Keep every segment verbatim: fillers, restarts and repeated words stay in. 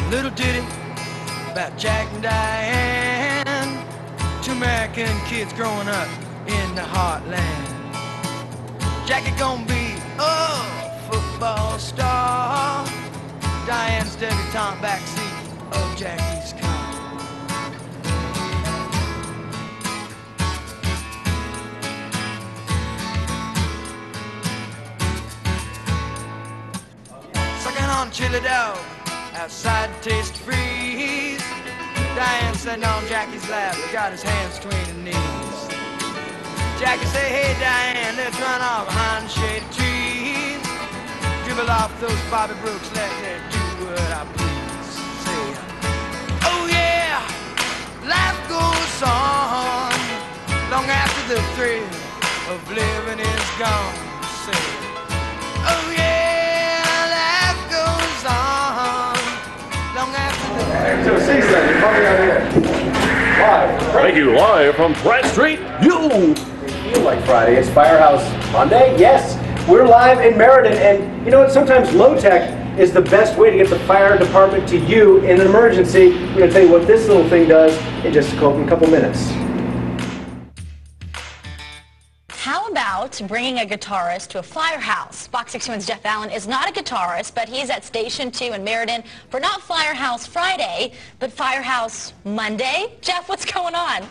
Little ditty about Jack and Diane, two American kids growing up in the heartland. Jackie gonna be a football star, Diane's debutante backseat of Jackie's car. Sucking on chili dog outside the taste freeze. Diane sitting on Jackie's lap, got his hands between her knees. Jackie say, hey Diane, let's run off behind the shady trees. Dribble off those Bobby Brooks, let me do what I please. Say, oh yeah, life goes on long after the thrill of living is gone. Say, oh yeah, life goes on long after the So six then, you're coming out here. Live. Thank you, live from Pratt Street. You Feel like Friday. It's Firehouse Monday. Yes, we're live in Meriden, and you know what? Sometimes low tech is the best way to get the fire department to you in an emergency. We're going to tell you what this little thing does in just a couple, couple minutes. How about bringing a guitarist to a firehouse? Fox sixty-one's Jeff Valin is not a guitarist, but he's at Station two in Meriden for not Firehouse Friday, but Firehouse Monday. Jeff, what's going on?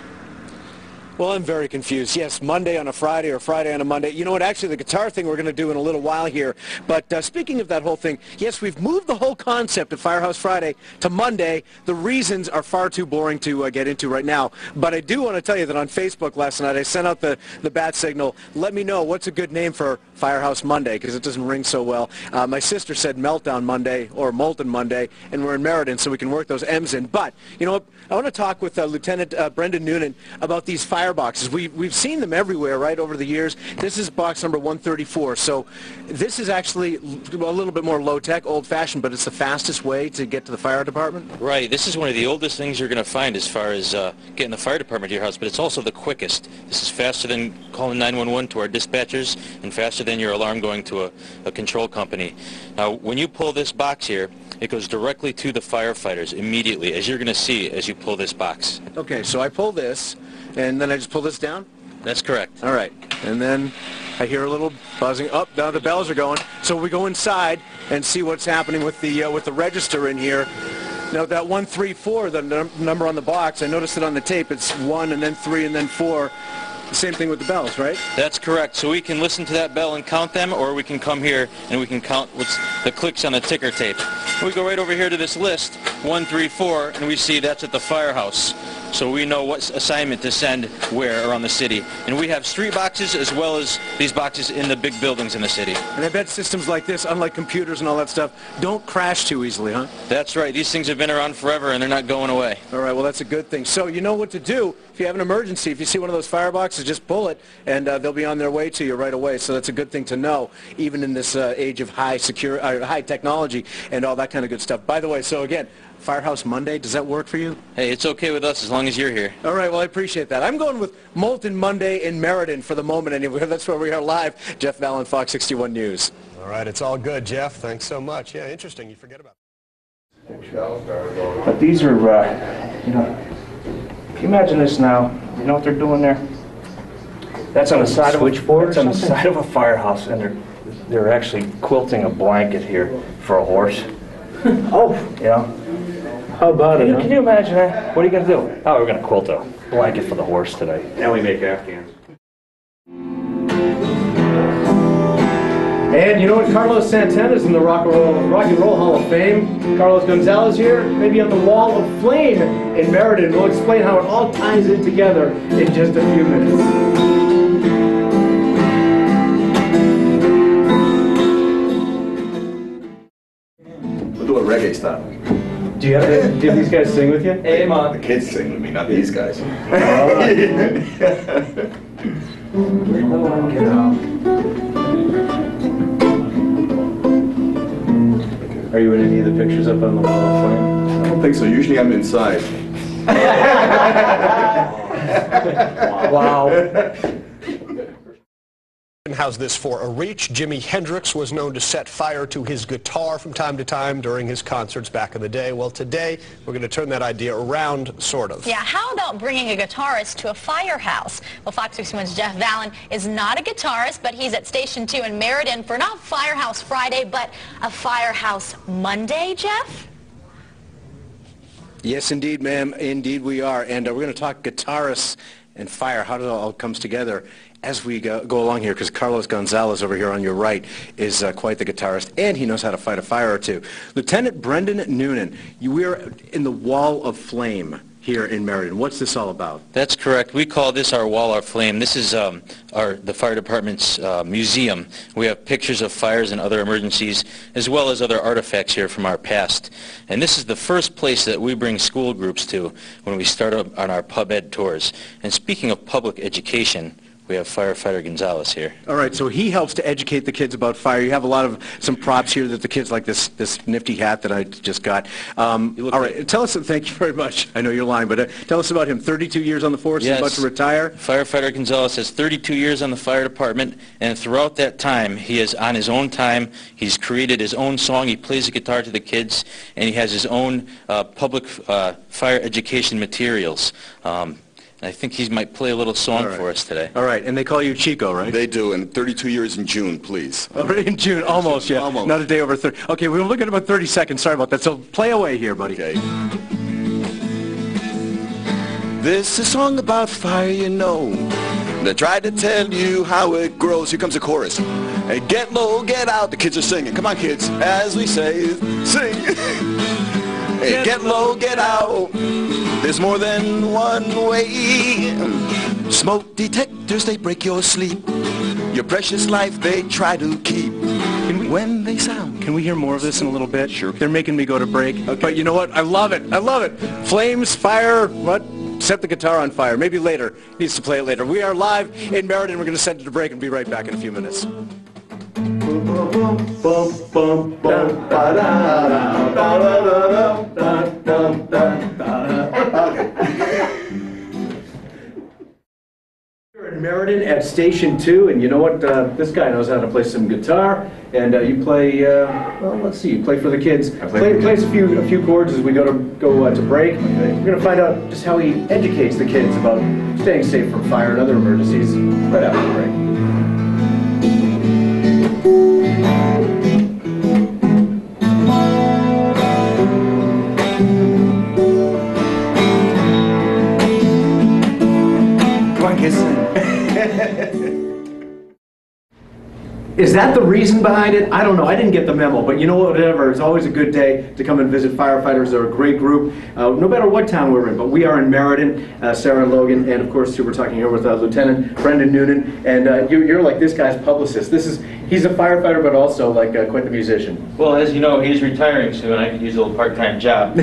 Well, I'm very confused. Yes, Monday on a Friday or Friday on a Monday. You know what? Actually, the guitar thing we're going to do in a little while here. But uh, speaking of that whole thing, yes, we've moved the whole concept of Firehouse Friday to Monday. The reasons are far too boring to uh, get into right now. But I do want to tell you that on Facebook last night, I sent out the, the bat signal. Let me know what's a good name for Firehouse Monday, because it doesn't ring so well. Uh, my sister said Meltdown Monday or Molten Monday, and we're in Meriden, so we can work those M's in. But, you know what? I want to talk with uh, Lieutenant uh, Brendan Noonan about these fireboxes. We, we've seen them everywhere, right, over the years. This is box number one thirty-four. So this is actually a little bit more low-tech, old-fashioned, but it's the fastest way to get to the fire department? Right. This is one of the oldest things you're going to find as far as uh, getting the fire department to your house, but it's also the quickest. This is faster than calling nine one one to our dispatchers and faster than your alarm going to a, a control company. Now, when you pull this box here, it goes directly to the firefighters immediately, as you're going to see as you pull this box. Okay, so I pull this, and then I just pull this down? That's correct. All right, and then I hear a little buzzing. Up, oh, now the bells are going. So we go inside and see what's happening with the uh, with the register in here. Now that one three four, the num number on the box, I noticed it on the tape. It's one and then three and then four. The same thing with the bells, right? That's correct. So we can listen to that bell and count them, or we can come here and we can count what's the clicks on the ticker tape. We go right over here to this list, one three four, and we see that's at the firehouse. So we know what assignment to send where around the city. And we have street boxes as well as these boxes in the big buildings in the city. And I bet systems like this, unlike computers and all that stuff, don't crash too easily, huh? That's right. These things have been around forever and they're not going away. All right, well, that's a good thing. So you know what to do. If you have an emergency, if you see one of those fireboxes, just pull it, and uh, they'll be on their way to you right away. So that's a good thing to know, even in this uh, age of high secure, uh, high technology and all that kind of good stuff. By the way, so again, Firehouse Monday, does that work for you? Hey, it's okay with us as long as you're here. All right, well, I appreciate that. I'm going with Molten Monday in Meriden for the moment anyway. That's where we are live. Jeff Valin, Fox sixty-one News. All right, it's all good, Jeff. Thanks so much. Yeah, interesting. You forget about it. But these are, uh, you know, can you imagine this now? You know what they're doing there? That's on the side of switchboard. That's on the side of a firehouse, and they're they're actually quilting a blanket here for a horse. Oh, you know. How about it? Can you, can you imagine that? What are you gonna do? Oh, we're gonna quilt a blanket for the horse today. And we make Afghans. And you know what? Carlos Santana's in the Rock and Roll, Rock and Roll Hall of Fame. Carlos Gonzalez here, maybe on the Wall of Flame in Meriden. We'll explain how it all ties in together in just a few minutes. We'll do a reggae style. Do you have, do you have these guys sing with you? Hey, man. The kids sing with me, not these guys. Are you in any of the pictures up on the Wall of Flame? I don't think so. Usually I'm inside. Wow. How's this for a reach? Jimi Hendrix was known to set fire to his guitar from time to time during his concerts back in the day. Well, today we're going to turn that idea around, sort of. Yeah, how about bringing a guitarist to a firehouse? Well, Fox sixty-one's Jeff Valin is not a guitarist, but he's at Station two in Meriden for not Firehouse Friday, but a Firehouse Monday, Jeff? Yes, indeed, ma'am. Indeed we are. And uh, we're going to talk guitarists and fire, how it all comes together as we go, go along here, because Carlos Gonzalez over here on your right is uh, quite the guitarist, and he knows how to fight a fire or two. Lieutenant Brendan Noonan, you, we are in the Wall of Flame here in Meriden. What's this all about? That's correct. We call this our Wall of Flame. This is um, our the fire department's uh, museum. We have pictures of fires and other emergencies, as well as other artifacts here from our past. And this is the first place that we bring school groups to when we start on our pub ed tours. And speaking of public education, we have firefighter Gonzalez here. All right, so he helps to educate the kids about fire. You have a lot of some props here that the kids like, this this nifty hat that I just got. Um, all right, great. Tell us, thank you very much. I know you're lying, but uh, tell us about him. thirty-two years on the force, yes. He's about to retire. Firefighter Gonzalez has thirty-two years on the fire department, and throughout that time, he is on his own time. He's created his own song. He plays the guitar to the kids, and he has his own uh, public uh, fire education materials. Um, I think he might play a little song right. for us today. All right, and they call you Chico, right? They do, and thirty-two years in June, please. Oh, in June, almost, yeah. Almost. Not a day over thirty. Okay, we're looking at about thirty seconds. Sorry about that. So play away here, buddy. Okay. This is a song about fire, you know. They try to tell you how it grows. Here comes the chorus. Hey, get low, get out. The kids are singing. Come on, kids. As we say, sing. Hey, get, get low, get out. There's more than one way. Smoke detectors, they break your sleep. Your precious life they try to keep. Can we, when they sound. Can we hear more of this in a little bit? Sure. They're making me go to break. Okay. But you know what? I love it. I love it. Flames, fire, what? Set the guitar on fire. Maybe later. He needs to play it later. We are live in Meriden. We're going to send it to break and be right back in a few minutes. We're in Meriden at Station two, and you know what? Uh, this guy knows how to play some guitar, and uh, you play. Uh, well, let's see. You play for the kids. I play play for plays kids. a few a few chords as we go to go uh, to break. Okay. We're going to find out just how he educates the kids about staying safe from fire and other emergencies right after the break. Is that the reason behind it? I don't know. I didn't get the memo, but you know what, whatever. It's always a good day to come and visit firefighters. They're a great group, uh, no matter what town we're in. But we are in Meriden, uh, Sarah and Logan, and of course, we're talking here with uh, Lieutenant Brendan Noonan. And uh, you, you're like this guy's publicist. This is he's a firefighter, but also like uh, quite the musician. Well, as you know, he's retiring soon. I could use a little part-time job.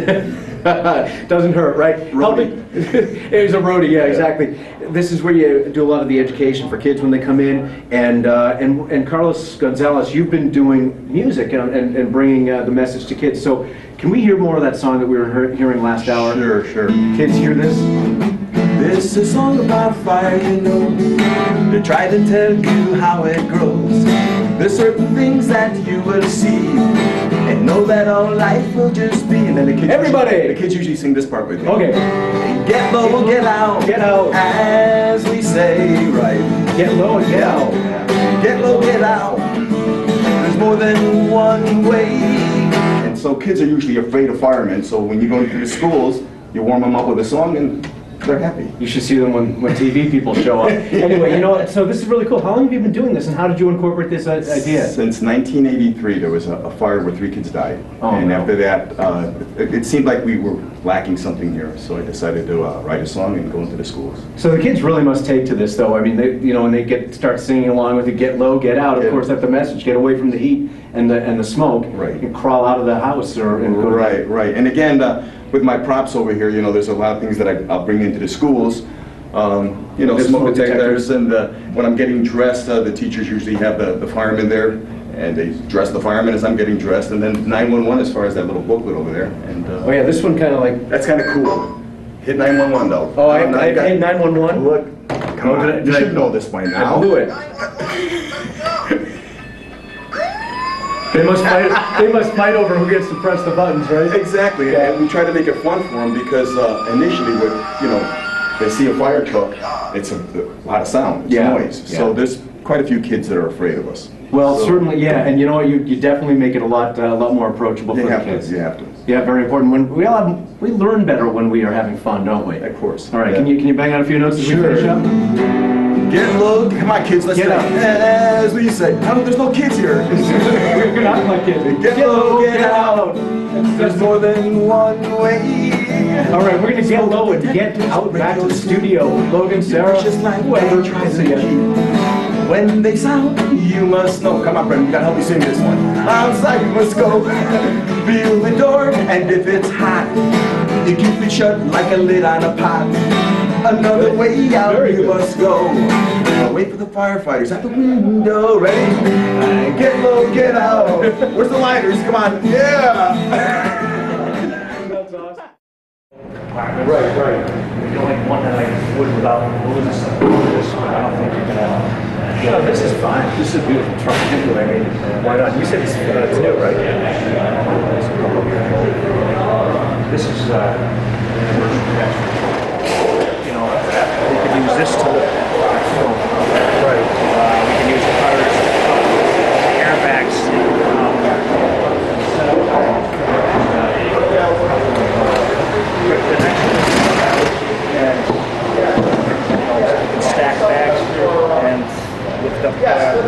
Doesn't hurt, right? Roadie. It was a roadie, yeah, exactly. This is where you do a lot of the education for kids when they come in. And uh, and and Carlos Gonzalez, you've been doing music and, and, and bringing uh, the message to kids. So can we hear more of that song that we were he hearing last hour? Sure, sure. Kids hear this? This is a song about fire, you know. They try to tell you how it grows. There's certain things that you will see, and know that all life will just be. And then the kids Everybody! Usually, the kids usually sing this part with me. Okay. Get low and get out. Get out. As we say, right. Get low and get out. Get low, get out. There's more than one way. And so kids are usually afraid of firemen, so when you go into the schools, you warm them up with a song and they're happy. You should see them when, when T V people show up. Anyway, you know, so this is really cool. How long have you been doing this, and how did you incorporate this uh, idea? Since nineteen eighty-three, there was a, a fire where three kids died. Oh, and no. after that, uh, it, it seemed like we were lacking something here, so I decided to uh, write a song and go into the schools. So the kids really must take to this, though. I mean, they, you know, when they get start singing along with it, get low, get out. Of Yeah. course, that's the message: get away from the heat and the and the smoke, Right. and crawl out of the house or and go Right, to right. And again, uh, with my props over here, you know, there's a lot of things that I, I'll bring into the schools. Um, you know, There's smoke smoke detectors, and uh, when I'm getting dressed, uh, the teachers usually have the, the firemen there, and they dress the firemen as I'm getting dressed, and then nine one one as far as that little booklet over there. And uh, Oh yeah, this one kind of like. that's kind of cool. Hit nine one one though. Oh, I, No, I, got- I nine one one. Look, come Oh, on, did I- you did I- should know this by now. I blew it. They must fight. They must fight over who gets to press the buttons, right? Exactly, yeah. And we try to make it fun for them because uh, initially, with you know, they see a fire truck, it's a, a lot of sound, it's yeah. noise. Yeah. So there's quite a few kids that are afraid of us. Well, so, certainly, yeah, and you know what? You, you definitely make it a lot, uh, a lot more approachable for you the have kids. To, you have to. Yeah, very important. When we all have, we learn better when we are having fun, don't we? Of course. All right, yeah. can you can you bang out a few notes as sure. we finish up? Get low, come on kids, let's Get say, up. as we say. How, there's no kids here. We're not like kids. Get, get low, get, get out. out. There's more than one way. All right, we're gonna get low and get out back to the studio. Logan, Sarah, just like whoever. tries to keep. When they sound, you must know. Come on, Brendan, we gotta help you sing this one. Outside you must go. Feel the door, and if it's hot, you keep it shut like a lid on a pot. Another way out Very you good. must go. Now wait for the firefighters at the window. Ready? Uh, get low, get out. Where's the lighters? Come on. Yeah. That's awesome. Right, right. The only one that I would without losing some of this, but I don't think you're gonna. No, this is fine. This is a beautiful truck. I mean, why not? You said it's, uh, it's new, right? This is, uh, you know, we could use this to lift. Right. Uh, we can use the cars, the airbags. Um, set up. The next and you know, you can stack bags and lift up uh,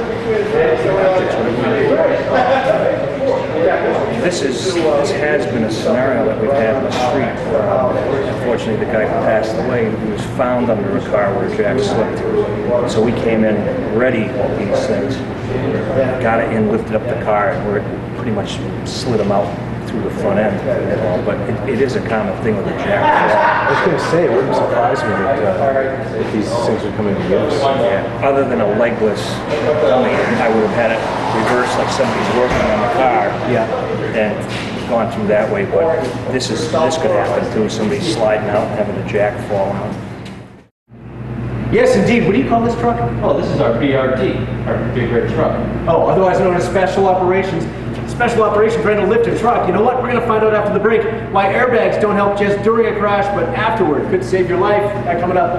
this is this has been a scenario that we've had in the street. Uh, unfortunately, the guy who passed away, he was found under a car where Jack slipped. So we came in ready with these things, got it in, lifted up the car, and we're pretty much slid them out through the front end. Uh, but it, it is a common thing with the Jack. I was going to say, it wouldn't surprise me that, uh, that these things are coming to use. Yeah. Other than a legless dummy, I would have had it reversed like somebody's working on the car. Yeah. And gone through that way, but this is this could happen too. Somebody sliding out and having the jack fall out. Yes, indeed. What do you call this truck? Oh, this is our B R T, our big red truck. Oh, otherwise known as Special Operations. Special Operations trying to lift a truck. You know what? We're going to find out after the break why airbags don't help just during a crash, but afterward. Could save your life. That coming up.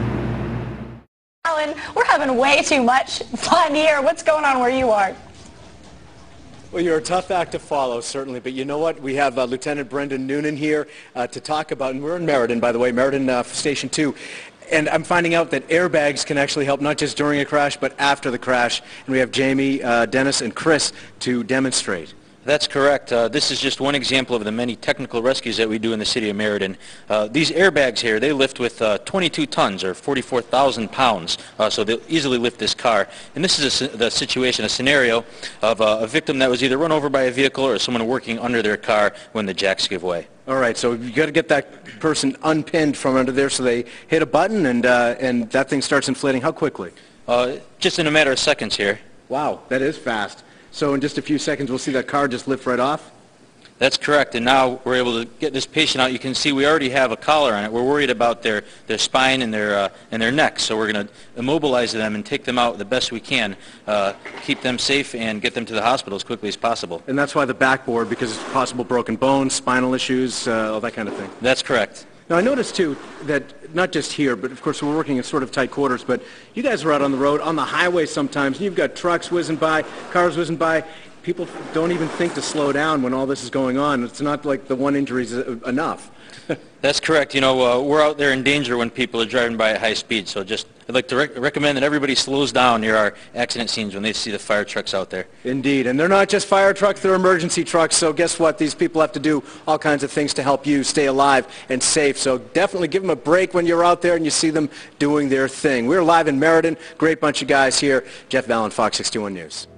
Alan, we're having way too much fun here. What's going on where you are? Well, you're a tough act to follow, certainly, but you know what? We have uh, Lieutenant Brendan Noonan here uh, to talk about, and we're in Meriden, by the way, Meriden uh, Station two, and I'm finding out that airbags can actually help not just during a crash, but after the crash, and we have Jamie, uh, Dennis, and Chris to demonstrate. That's correct. Uh, this is just one example of the many technical rescues that we do in the city of Meriden. Uh, these airbags here, they lift with uh, twenty-two tons or forty-four thousand pounds, uh, so they'll easily lift this car. And this is a, the situation, a scenario of uh, a victim that was either run over by a vehicle or someone working under their car when the jacks give way. All right, so you got to get that person unpinned from under there so they hit a button and, uh, and that thing starts inflating. How quickly? Uh, just in a matter of seconds here. Wow, that is fast. So in just a few seconds, we'll see that car just lift right off? That's correct, and now we're able to get this patient out. You can see we already have a collar on it. We're worried about their, their spine and their, uh, and their neck, so we're going to immobilize them and take them out the best we can, uh, keep them safe, and get them to the hospital as quickly as possible. And that's why the backboard, because it's possible broken bones, spinal issues, uh, all that kind of thing. That's correct. Now, I noticed, too, that not just here, but of course we're working in sort of tight quarters, but you guys are out on the road, on the highway sometimes, and you've got trucks whizzing by, cars whizzing by. People don't even think to slow down when all this is going on. It's not like the one injury is enough. That's correct. You know, uh, we're out there in danger when people are driving by at high speed, so just I'd like to rec recommend that everybody slows down near our accident scenes when they see the fire trucks out there. Indeed, and they're not just fire trucks, they're emergency trucks, so guess what? These people have to do all kinds of things to help you stay alive and safe, so definitely give them a break when you're out there and you see them doing their thing. We're live in Meriden, great bunch of guys here. Jeff Valin, Fox sixty-one News.